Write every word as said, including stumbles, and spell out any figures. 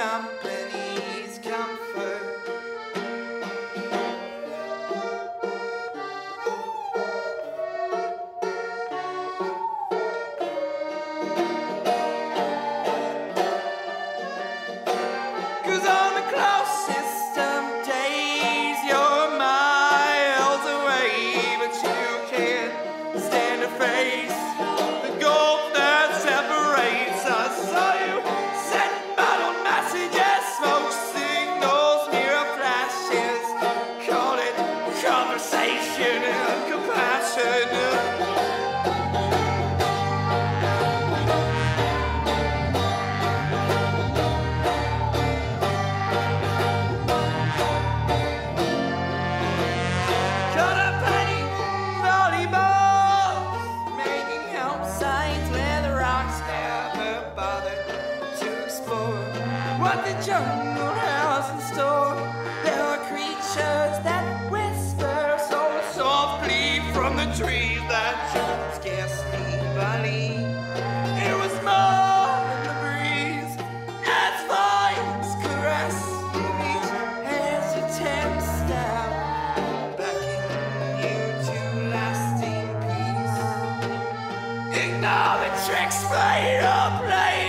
company's comfort. Cause on the closest of days you're miles away, but you can't stand to face the gulf that separates us. So you send muddled messages, smoke signals, mirror flashes, call it conversation and compassion. What the jungle has in store. There are creatures that whisper so softly from the trees that you scarcely believe. It was more than the breeze as vines caress each hesitant step, beckoning you to lasting peace. Ignore the tricks played or played.